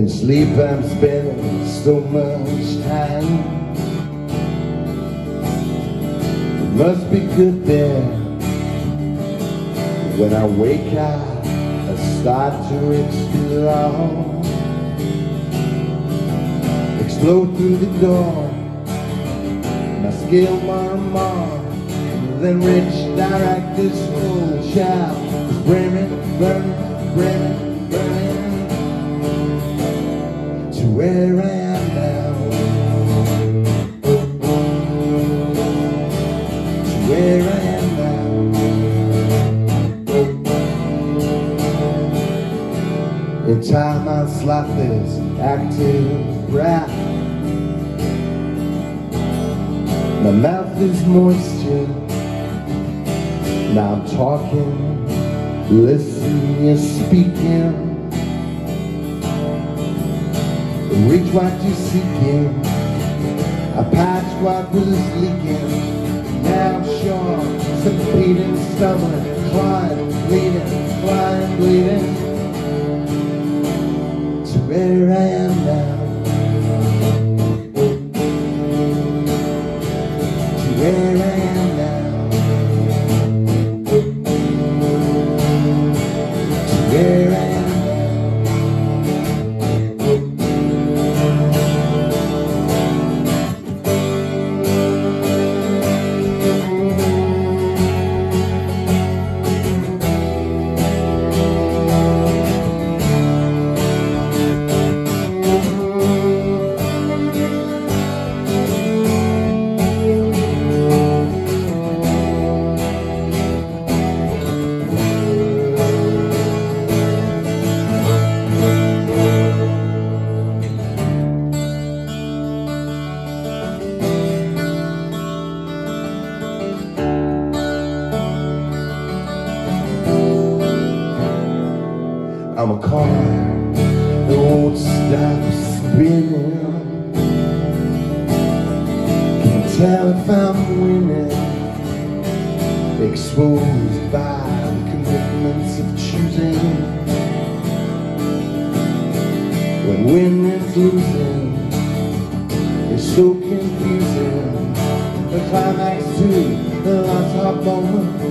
In sleep I'm spending so much time. It must be good there. When I wake up, I start to explode through the door. And I scale more, then rich director's whole child is burning, to where I am now, to where I am now. In time I slap this active rap. My mouth is moisture. Now I'm talking, listen, you're speaking. Reach what you're seeking. I patch what was leaking. Now I'm sure, suffocating, stumbling, clawing, bleeding. To where I am now. To where I am now. To where I am. I'm a car that won't stop spinning. Can't tell if I'm winning. Exposed by the commitments of choosing. When winning's losing, it's so confusing. The climax to the last hot moment.